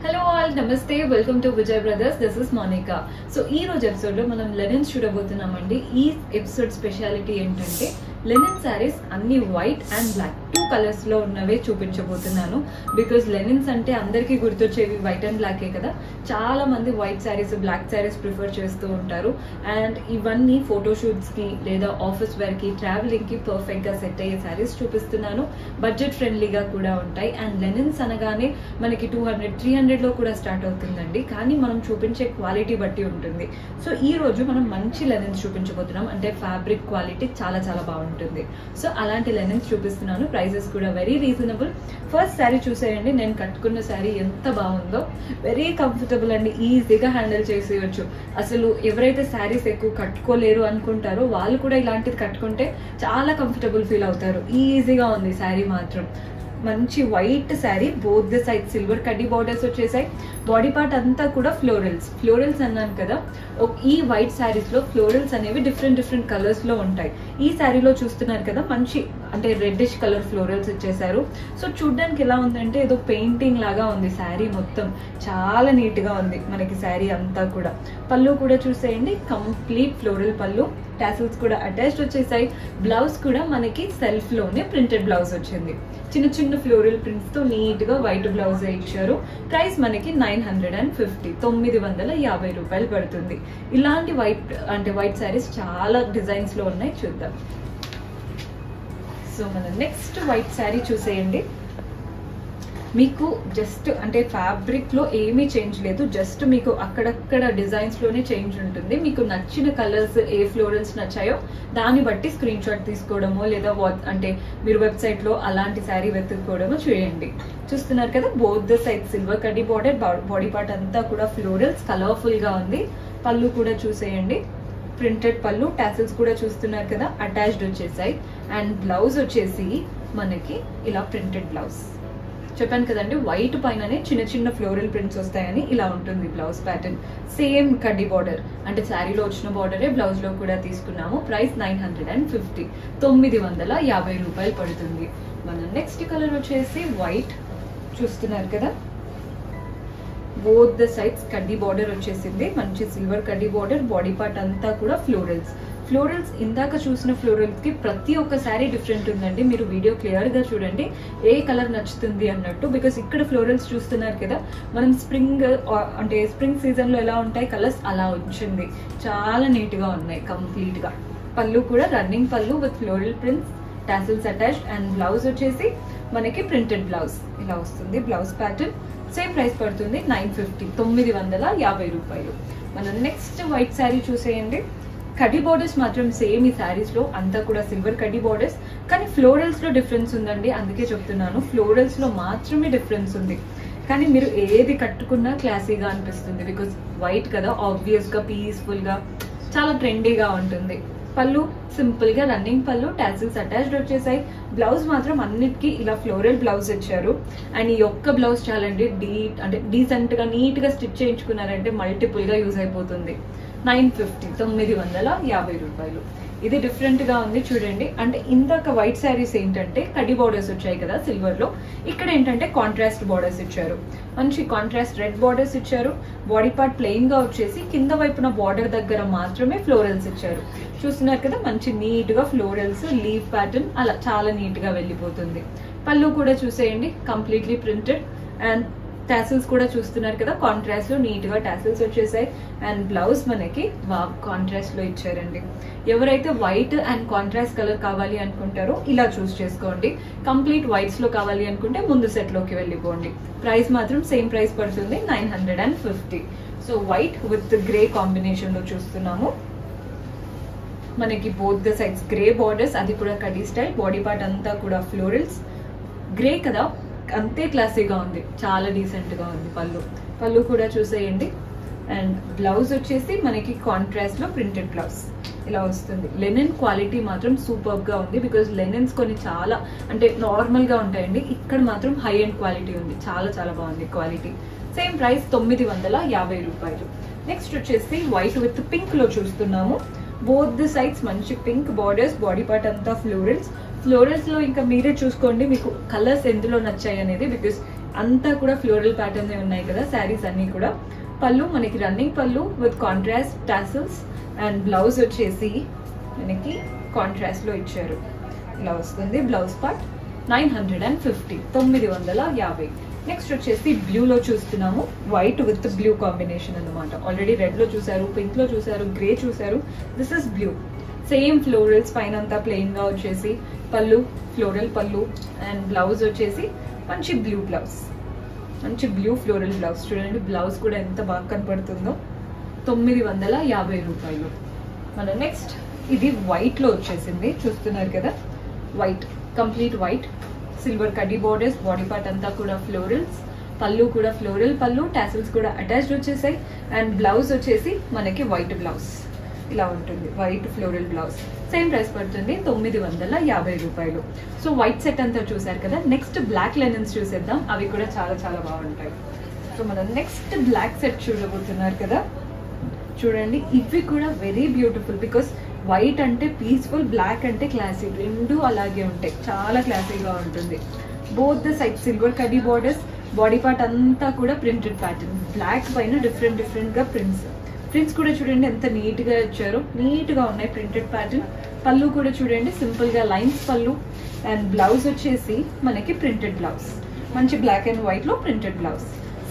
Hello all, Namaste, welcome to Vijay Brothers. This is Monica. So ee roju episode lo manam linens చూడబోతున్నామండి. ఈ episode speciality ఏంటంటే linen saris అన్ని white and black two colours లో ఉన్నవే చూపించబోతున్నాను. Because linens అంటే అందరికీ గుర్తొచ్చేవి వైట్ అండ్ బ్లాకే కదా. చాలా మంది white saris black saris prefer చేస్తూ ఉంటారు. అండ్ ఇవన్నీ ఫోటోషూట్స్ కి లేదా ఆఫీస్ వేర్ కి ట్రావెలింగ్ కి పర్ఫెక్ట్ గా సెట్ అయ్యే సారీస్ చూపిస్తున్నాను. బడ్జెట్ ఫ్రెండ్లీగా కూడా ఉంటాయి. అండ్ లెనిన్స్ అనగానే మనకి 200-300 లో కూడా స్టార్ట్ అవుతుందండి. కానీ మనం చూపించే క్వాలిటీ బట్టి ఉంటుంది. సో ఈ రోజు మనం మంచి లెనిన్స్ చూపించబోతున్నాం. అంటే ఫ్యాబ్రిక్ క్వాలిటీ చాలా చాలా బాగుంటుంది. సో అలాంటి లెనిన్స్ చూపిస్తున్నాను. ప్రైజెస్ కూడా వెరీ రీజనబుల్. ఫస్ట్ శారీ చూసేయండి. నేను కట్టుకున్న శారీ ఎంత బాగుందో. వెరీ కంఫర్టబుల్ అండి. ఈజీగా హ్యాండిల్ చేసేయచ్చు. అసలు ఎవరైతే శారీస్ ఎక్కువ కట్టుకోలేరు అనుకుంటారో వాళ్ళు కూడా ఇలాంటిది కట్టుకుంటే చాలా కంఫర్టబుల్ ఫీల్ అవుతారు. ఈజీగా ఉంది శారీ మాత్రం. మంచి white sari, both the side silver కడ్డీ బార్డర్స్ వచ్చేసాయి. బాడీ పార్ట్ అంతా కూడా ఫ్లోరల్స్ అన్నాను కదా. ఈ వైట్ శారీస్ లో ఫ్లోరల్స్ అనేవి డిఫరెంట్ కలర్స్ లో ఉంటాయి. ఈ శారీలో చూస్తున్నారు కదా, మంచి అంటే రెడ్డిష్ కలర్ ఫ్లోరల్స్ ఇచ్చేసారు. సో చూడ్డానికి ఎలా ఉందంటే ఏదో పెయింటింగ్ లాగా ఉంది శారీ మొత్తం. చాలా నీట్ గా ఉంది మనకి శారీ అంతా కూడా. పళ్ళు కూడా చూసేయండి, కంప్లీట్ ఫ్లోరల్ పళ్ళు. టాసిల్స్ కూడా అటాచ్డ్ వచ్చేసాయి. బ్లౌజ్ కూడా మనకి సెల్ఫ్ లోనే ప్రింటెడ్ బ్లౌజ్ వచ్చింది. చిన్న ఫ్లోరల్ ప్రింట్స్ తో నీట్ గా వైట్ బ్లౌజ్ ఇచ్చారు. ప్రైస్ మనకి 950, 950 రూపాయలు పడుతుంది. ఇలాంటి వైట్ శారీస్ చాలా డిజైన్స్ లో ఉన్నాయి, చూద్దాం. సో మన నెక్స్ట్ వైట్ శారీ చూసేయండి. మీకు జస్ట్ అంటే ఫ్యాబ్రిక్ లో ఏమీ చేంజ్ లేదు, జస్ట్ మీకు అక్కడక్కడ డిజైన్స్ లోనే చేంజ్ ఉంటుంది. మీకు నచ్చిన కలర్స్ ఏ ఫ్లోరల్స్ నచ్చాయో దాన్ని బట్టి స్క్రీన్ షాట్ తీసుకోవడమో లేదా అంటే మీరు వెబ్సైట్ లో అలాంటి శారీ వెతుక్కోవడమో చేయండి. చూస్తున్నారు కదా, బోత్ ద సైడ్ సిల్వర్ కడ్డీ బార్డర్, బాడీ పార్ట్ అంతా కూడా ఫ్లోరల్స్, కలర్ఫుల్ గా ఉంది. పళ్ళు కూడా చూసేయండి, ప్రింటెడ్ పళ్ళు. టాసిల్స్ కూడా చూస్తున్నారు కదా, అటాచ్డ్ వచ్చేసాయి. అండ్ బ్లౌజ్ వచ్చేసి మనకి ఇలా ప్రింటెడ్ బ్లౌజ్. చెప్పాను కదండి, వైట్ పైననే చిన్న ఫ్లోరల్ ప్రింట్స్ వస్తాయని. ఇలా ఉంటుంది బ్లౌజ్ ప్యాటర్న్. సేమ్ కడ్డీ బార్డర్, అంటే శారీలో వచ్చిన బార్డరే బ్లౌజ్ లో కూడా తీసుకున్నాము. ప్రైస్ 950, 950 రూపాయలు పడుతుంది. మన నెక్స్ట్ కలర్ వచ్చేసి వైట్. చూస్తున్నారు కదా, బోత్ ద సైడ్స్ కడ్డీ బార్డర్ వచ్చేసింది. మంచి సిల్వర్ కడ్డీ బార్డర్. బాడీ పార్ట్ అంతా కూడా ఫ్లోరల్స్. ఇందాక చూసిన ఫ్లోరల్స్ కి ప్రతి ఒక్క శారీ డిఫరెంట్ ఉందండి. మీరు వీడియో క్లియర్ గా చూడండి ఏ కలర్ నచ్చుతుంది అన్నట్టు. బికాస్ ఇక్కడ ఫ్లోరల్స్ చూస్తున్నారు కదా, మనం స్ప్రింగ్ సీజన్ లో ఎలా ఉంటాయి కలర్స్, అలా వచ్చింది. చాలా నీట్ గా ఉన్నాయి కంప్లీట్ గా. పళ్ళు కూడా రన్నింగ్ పళ్ళు with floral prints, tassels attached. And blouse వచ్చేసి మనకి ప్రింటెడ్ బ్లౌజ్ ఇలా వస్తుంది. బ్లౌజ్ ప్యాటర్న్ సేమ్ ప్రైస్ పడుతుంది 950, 950 రూపాయలు. మనం నెక్స్ట్ వైట్ శారీ చూసేయండి. కడ్డీ బార్డర్స్ మాత్రం సేమ్ ఈ శారీస్ లో అంతా కూడా సిల్వర్ కడ్డీ బార్డర్స్. కానీ ఫ్లోరల్స్ లో డిఫరెన్స్ ఉందండి. అందుకే చెప్తున్నాను, ఫ్లోరల్స్ లో మాత్రమే డిఫరెన్స్ ఉంది. కానీ మీరు ఏది కట్టుకున్నా క్లాసీగా అనిపిస్తుంది. బికాస్ వైట్ కదా, ఆబ్వియస్ గా పీస్ఫుల్ గా చాలా ట్రెండీగా ఉంటుంది. పళ్ళు సింపుల్ గా రన్నింగ్ పళ్ళు, టాసిల్స్ అటాచ్డ్ వచ్చేసాయి. బ్లౌజ్ మాత్రం అన్నిటికీ ఇలా ఫ్లోరల్ బ్లౌజ్ ఇచ్చారు. అండ్ ఈ ఒక్క బ్లౌజ్ చాలండి, డీసెంట్ గా నీట్ గా స్టిచ్ చేయించుకున్నారంటే మల్టిపుల్ గా యూజ్ అయిపోతుంది. 950, 950 రూపాయలు. ఇది డిఫరెంట్ గా ఉంది చూడండి. అంటే ఇందాక వైట్ శారీస్ ఏంటంటే కడ్డీ బార్డర్స్ వచ్చాయి కదా సిల్వర్ లో, ఇక్కడ ఏంటంటే కాంట్రాస్ట్ బార్డర్స్ ఇచ్చారు. మంచి కాంట్రాస్ట్ రెడ్ బార్డర్స్ ఇచ్చారు. బాడీ పార్ట్ ప్లెయిన్ గా వచ్చేసి కింద వైపున బార్డర్ దగ్గర మాత్రమే ఫ్లోరల్స్ ఇచ్చారు. చూస్తున్నారు కదా, మంచి నీట్ గా ఫ్లోరల్స్, లీవ్ ప్యాటర్న్ అలా చాలా నీట్ గా వెళ్ళిపోతుంది. పళ్ళు కూడా చూసేయండి, కంప్లీట్లీ ప్రింటెడ్. అండ్ టాసిల్స్ కూడా చూస్తున్నారు కదా, కాంట్రాస్ట్ లో నీట్ గా టాసిల్స్ వచ్చేసాయి. అండ్ బ్లౌజ్ మనకి కాంట్రాస్ట్ లో ఇచ్చారండి. ఎవరైతే వైట్ అండ్ కాంట్రాస్ట్ కలర్ కావాలి అనుకుంటారో ఇలా చూస్ చేసుకోండి. కంప్లీట్ వైట్స్ లో కావాలి అనుకుంటే ముందు సెట్ లోకి వెళ్ళిపోండి. ప్రైస్ మాత్రం సేమ్ ప్రైస్ పడుతుంది 950. So white with grey combination లో చూస్తున్నాము. మనకి both the sides grey borders, అది కూడా కడ్డీ స్టైల్. బాడీ పార్ట్ అంతా కూడా ఫ్లోరల్స్. గ్రే కదా, అంతే క్లాసీగా ఉంది, చాలా డీసెంట్ గా ఉంది. పళ్ళు కూడా చూసేయండి. అండ్ బ్లౌజ్ వచ్చేసి మనకి కాంట్రాస్ట్ లో ప్రింటెడ్ బ్లౌజ్ ఇలా వస్తుంది. లెనిన్ క్వాలిటీ మాత్రం సూపర్ గా ఉంది. బికాస్ లెనిన్స్ కొన్ని చాలా అంటే నార్మల్ గా ఉంటాయండి, ఇక్కడ మాత్రం హై అండ్ క్వాలిటీ ఉంది. చాలా బాగుంది క్వాలిటీ. సేమ్ ప్రైస్ 950 రూపాయలు. నెక్స్ట్ వచ్చేసి వైట్ విత్ పింక్ లో చూస్తున్నాము. బోత్ ది సైడ్స్ మంచి పింక్ బార్డర్స్, బాడీ పార్ట్ అంతా ఫ్లోరల్స్. ఫ్లోరల్స్ లో ఇంకా మీరే చూసుకోండి మీకు కలర్స్ ఎందులో నచ్చాయి అనేది. బికాస్ అంతా కూడా ఫ్లోరల్ ప్యాటర్న్ ఉన్నాయి కదా శారీస్ అన్ని కూడా. పళ్ళు మనకి రన్నింగ్ పళ్ళు with contrast tassels and blouse వచ్చేసి మనకి కాంట్రాస్ట్ లో ఇచ్చారు. ఇలా వస్తుంది బ్లౌజ్ పార్ట్. 950 950. నెక్స్ట్ వచ్చేసి బ్లూ లో చూస్తున్నాము. వైట్ విత్ బ్లూ కాంబినేషన్ అన్నమాట. ఆల్రెడీ రెడ్ లో చూసారు, పింక్ లో చూసారు, గ్రే చూసారు. This is blue. Same florals పైన అంతా ప్లెయిన్ గా వచ్చేసి పళ్ళు ఫ్లోరల్ పళ్ళు అండ్ బ్లౌజ్ వచ్చేసి మంచి బ్లూ బ్లౌజ్, మంచి బ్లూ ఫ్లోరల్ బ్లౌజ్. చూడండి బ్లౌజ్ కూడా ఎంత బాగా కనపడుతుందో. 950 రూపాయలు. మన నెక్స్ట్ ఇది వైట్ లో వచ్చేసింది, చూస్తున్నారు కదా. వైట్, కంప్లీట్ వైట్, సిల్వర్ కడ్డీ బోర్డర్స్, బాడీ పార్ట్ అంతా కూడా ఫ్లోరల్స్, పళ్ళు కూడా ఫ్లోరల్ పళ్ళు, టాసిల్స్ కూడా అటాచ్డ్ వచ్చేసాయి అండ్ బ్లౌజ్ వచ్చేసి మనకి వైట్ బ్లౌజ్ ఇలా ఉంటుంది. White floral blouse. Same price పడుతుంది 950 రూపాయలు. సో వైట్ సెట్ అంతా చూసారు కదా. నెక్స్ట్ బ్లాక్ లెనిన్స్ చూసేద్దాం. అవి కూడా చాలా చాలా బాగుంటాయి. సో మనం నెక్స్ట్ బ్లాక్ సెట్ చూడబోతున్నారు కదా. చూడండి ఇవి కూడా వెరీ బ్యూటిఫుల్. బికాస్ వైట్ అంటే పీస్ఫుల్, బ్లాక్ అంటే క్లాసీ, రెండు అలాగే ఉంటాయి. చాలా క్లాసీగా ఉంటుంది. బోత్ ద సైడ్ సిల్వర్ కడ్డీ బార్డర్స్, బాడీ పార్ట్ అంతా కూడా ప్రింటెడ్ ప్యాటర్న్. బ్లాక్ పైన డిఫరెంట్ డిఫరెంట్ గా ప్రింట్స్ కూడా చూడండి ఎంత నీట్ గా ఇచ్చారో. నీట్ గా ఉన్నాయి ప్రింటెడ్ ప్యాటర్న్. పళ్ళు కూడా చూడండి సింపుల్ గా లైన్స్ పళ్ళు అండ్ బ్లౌజ్ వచ్చేసి మనకి ప్రింటెడ్ బ్లౌజ్. మంచి బ్లాక్ అండ్ వైట్ లో ప్రింటెడ్ బ్లౌజ్.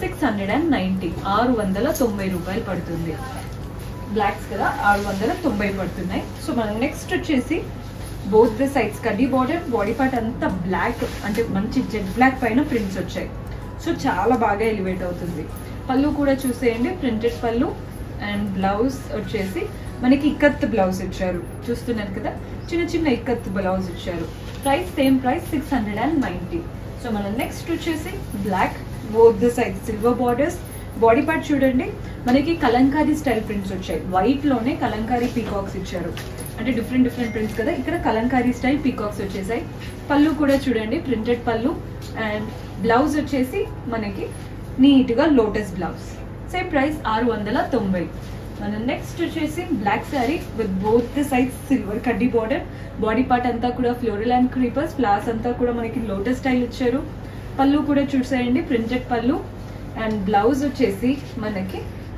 690 690 రూపాయలు పడుతుంది. బ్లాక్స్ కదా 690 పడుతున్నాయి. సో మనం నెక్స్ట్ వచ్చేసి బోత్ ద సైడ్స్ కడ్డీ బార్డర్, బాడీ పార్ట్ అంతా బ్లాక్ అంటే మంచి జెట్ బ్లాక్ పైన ప్రింట్స్ వచ్చాయి. సో చాలా బాగా ఎలివేట్ అవుతుంది. పళ్ళు కూడా చూసేయండి ప్రింటెడ్ పళ్ళు అండ్ బ్లౌజ్ వచ్చేసి మనకి ఇక్కత్ బ్లౌజ్ ఇచ్చారు. చూస్తున్నారు కదా చిన్న చిన్న ఇక్కత్ బ్లౌజ్ ఇచ్చారు. Price same price 690. సో మనం నెక్స్ట్ వచ్చేసి black, both the sides silver borders, body part చూడండి మనకి కలంకారీ స్టైల్ ప్రింట్స్ వచ్చాయి. వైట్ లోనే కలంకారీ పీకాక్స్ ఇచ్చారు. అంటే డిఫరెంట్ డిఫరెంట్ ప్రింట్స్ కదా. ఇక్కడ కలంకారీ స్టైల్ పీకాక్స్ వచ్చేసాయి. పళ్ళు కూడా చూడండి ప్రింటెడ్ పళ్ళు అండ్ బ్లౌజ్ వచ్చేసి మనకి నీట్ గా లోటస్ బ్లౌజ్. Same price 690. మన నెక్స్ట్ వచ్చేసి black sari with both the sides silver కడ్డీ బార్డర్, బాడీ పార్ట్ అంతా కూడా ఫ్లోరల్ అండ్ క్రీపర్స్, ఫ్లవర్స్ అంతా కూడా మనకి లోటస్ స్టైల్ ఇచ్చారు. పళ్ళు కూడా చూసేయండి ప్రింటెడ్ పళ్ళు అండ్ బ్లౌజ్ వచ్చేసి మనకి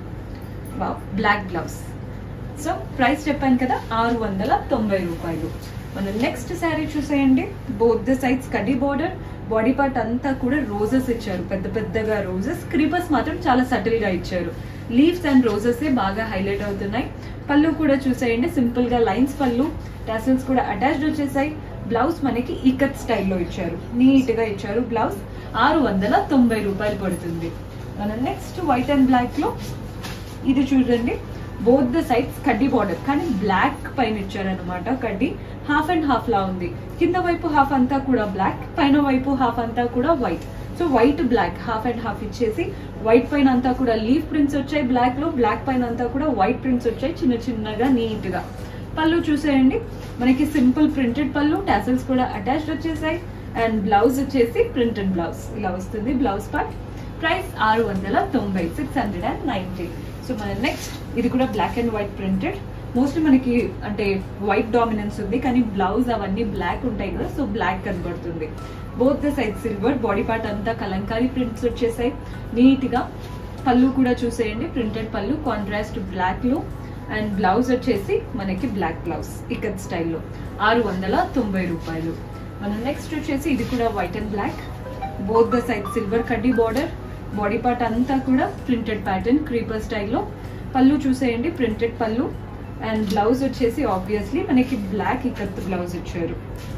బ్లాక్ బ్లౌజ్. సో ప్రైస్ చెప్పాను కదా 690 రూపాయలు. మనం నెక్స్ట్ శారీ చూసేయండి. బోత్ ద సైడ్స్ కడ్డీ బార్డర్, బాడీ పార్ట్ అంతా కూడా రోజెస్ ఇచ్చారు. పెద్ద పెద్దగా రోజెస్, క్రీపర్స్ మాత్రం చాలా సటిల్ గా ఇచ్చారు. లీవ్స్ అండ్ రోజెస్ బాగా హైలైట్ అవుతున్నాయి. పళ్ళు కూడా చూసేయండి సింపుల్ గా లైన్స్ పళ్ళు, టాసిల్స్ కూడా అటాచ్డ్ వచ్చేసాయి. బ్లౌజ్ మనకి ఇకత్ స్టైల్లో ఇచ్చారు. నీట్ గా ఇచ్చారు బ్లౌజ్. 690 రూపాయలు పడుతుంది. మనం నెక్స్ట్ వైట్ అండ్ బ్లాక్ లో ఇది చూడండి. బోత్ ద సైడ్స్ కడ్డీ బార్డర్ కానీ బ్లాక్ పైన ఇచ్చారనమాట. కడ్డీ హాఫ్ అండ్ హాఫ్ లా ఉంది. కింద వైపు హాఫ్ అంతా కూడా బ్లాక్, పైన వైపు హాఫ్ అంతా కూడా white. So white black half and half ఇచ్చేసి వైట్ పైన అంతా కూడా లీఫ్ ప్రింట్స్ వచ్చాయి బ్లాక్ లో, బ్లాక్ పైన అంతా కూడా వైట్ ప్రింట్స్ వచ్చాయి చిన్న చిన్నగా నీట్ గా. పళ్ళు చూసేయండి మనకి సింపుల్ ప్రింటెడ్ పళ్ళు, టాసిల్స్ కూడా అటాచ్డ్ వచ్చేసాయి అండ్ బ్లౌజ్ వచ్చేసి ప్రింటెడ్ బ్లౌజ్ ఇలా వస్తుంది బ్లౌజ్ పార్ట్. ప్రైస్ 690 690. సో మన నెక్స్ట్ ఇది కూడా black and white printed. Mostly మనకి అంటే వైట్ డామినెన్స్ ఉంది కానీ బ్లౌజ్ అవన్నీ బ్లాక్ ఉంటాయి కదా. సో బ్లాక్ కనబడుతుంది. Both the side silver, body part అంతా కలంకారీ ప్రింట్స్ వచ్చేసాయి నీట్ గా. పళ్ళు కూడా చూసేయండి ప్రింటెడ్ పళ్ళు, కాంట్రాస్ట్ బ్లాక్ లో అండ్ బ్లౌజ్ వచ్చేసి మనకి బ్లాక్ బ్లౌజ్ ఇకత్ స్టైల్లో. 690 రూపాయలు. మనం నెక్స్ట్ వచ్చేసి ఇది కూడా white and black, both the side silver కడ్డీ బార్డర్, బాడీ పార్ట్ అంతా కూడా ప్రింటెడ్ ప్యాటర్న్ క్రీపర్ స్టైల్లో. పళ్ళు చూసేయండి ప్రింటెడ్ పళ్ళు అండ్ బ్లౌజ్ వచ్చేసి ఆబ్వియస్లీ మనకి బ్లాక్ ఇకత్ బ్లౌజ్ ఇచ్చారు.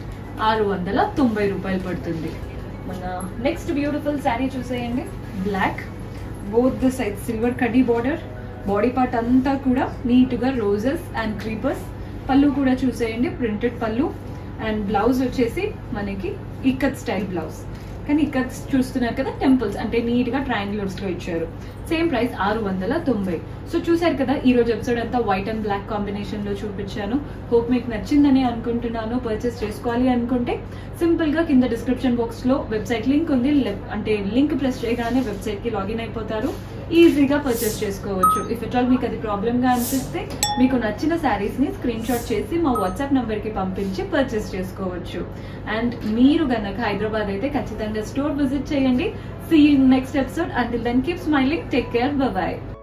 690 రూపాయలు పడుతుంది. మన నెక్స్ట్ బ్యూటిఫుల్ శారీ చూసేయండి. Black, both the side silver కడ్డీ బార్డర్, బాడీ పార్ట్ అంతా కూడా నీట్ గా రోజెస్ అండ్ క్రీపర్స్. పళ్ళు కూడా చూసేయండి ప్రింటెడ్ పళ్ళు అండ్ బ్లౌజ్ వచ్చేసి మనకి ఇక్కత్ స్టైల్ బ్లౌజ్. కానీ ఇక్కత్ చూస్తున్నారు కదా టెంపుల్స్ అంటే నీట్ గా ట్రయాంగులర్స్ లో ఇచ్చారు. Same price 690. సో చూసారు కదా ఈ రోజు ఎపిసోడ్ అంతా వైట్ అండ్ బ్లాక్ కాంబినేషన్ లో చూపించాను. హోప్ మీకు నచ్చిందని అనుకుంటున్నాను. పర్చేస్ చేసుకోవాలి అనుకుంటే సింపుల్ గా కింద డిస్క్రిప్షన్ బాక్స్ లో వెబ్సైట్ లింక్ ఉంది. అంటే లింక్ ప్రెస్ చేయగానే వెబ్సైట్ కి లాగిన్ అయిపోతారు. ఈజీగా పర్చేస్ చేసుకోవచ్చు. ఇఫ్ ఎట్ ఆల్ మీకు అది ప్రాబ్లమ్ గా అనిపిస్తే మీకు నచ్చిన శారీస్ ని స్క్రీన్ షాట్ చేసి మా వాట్సాప్ నంబర్ కి పంపించి పర్చేస్ చేసుకోవచ్చు. అండ్ మీరు గనక హైదరాబాద్ అయితే ఖచ్చితంగా అండ్ స్టోర్ విజిట్ చేయండి. See you in next episode. Until then keep smiling. Take care. Bye by.